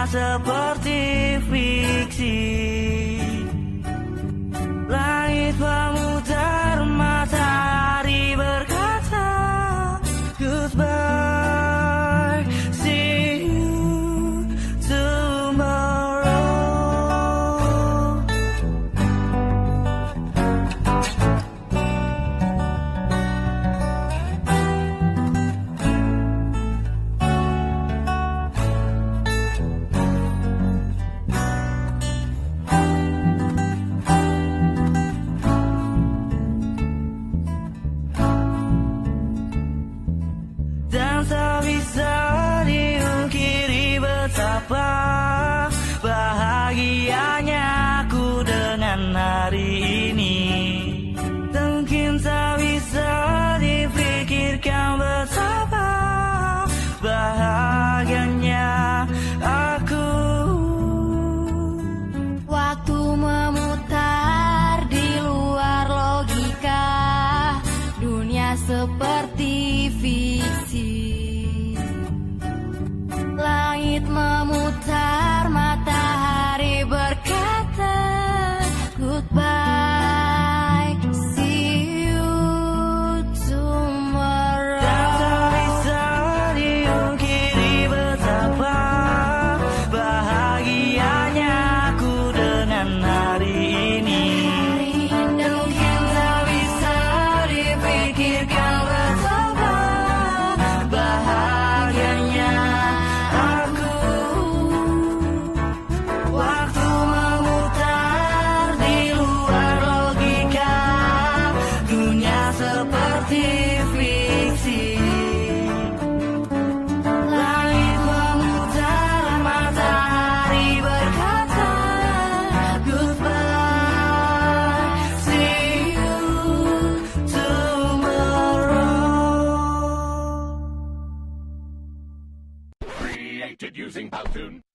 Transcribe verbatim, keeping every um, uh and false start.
seperti fiksi. Langit memutar, matahari berkata goodbye, see you tomorrow. Dan tak bisa diungkiri betapa bahagianya aku dengan hari ini. Mungkin tak bisa dipikirkan betapa bahagianya aku. Waktu memutar di luar logika, dunia seperti fiksi. Langit memutar, matahari berkata goodbye, see you tomorrow. Dan tak bisa diungkiri betapa bahagianya aku dengan hari ini. Dan mungkin tak bisa dipikirkan betapa Bahagianya aku. Waktu memutar di luar logika, dunia seperti fiksi. Langit memutar, matahari berkata goodbye, see you tomorrow. Created using Powtoon.